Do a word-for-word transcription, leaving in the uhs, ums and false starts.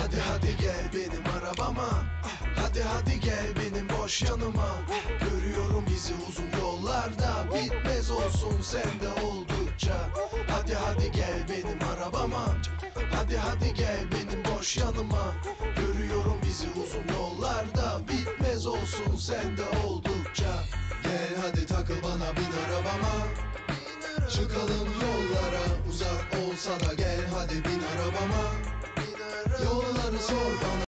Hadi hadi gel benim arabama, hadi hadi gel benim boş yanıma. Görüyorum bizi uzun yollarda, bitmez olsun sende oldukça. Hadi hadi gel benim arabama, hadi hadi gel benim boş yanıma. Görüyorum bizi uzun yollarda, bitmez olsun sende oldukça. Gel hadi takıl bana, bin arabama, çıkalım yollara. Uzak olsa da gel hadi bin arabama, yolları sor bana.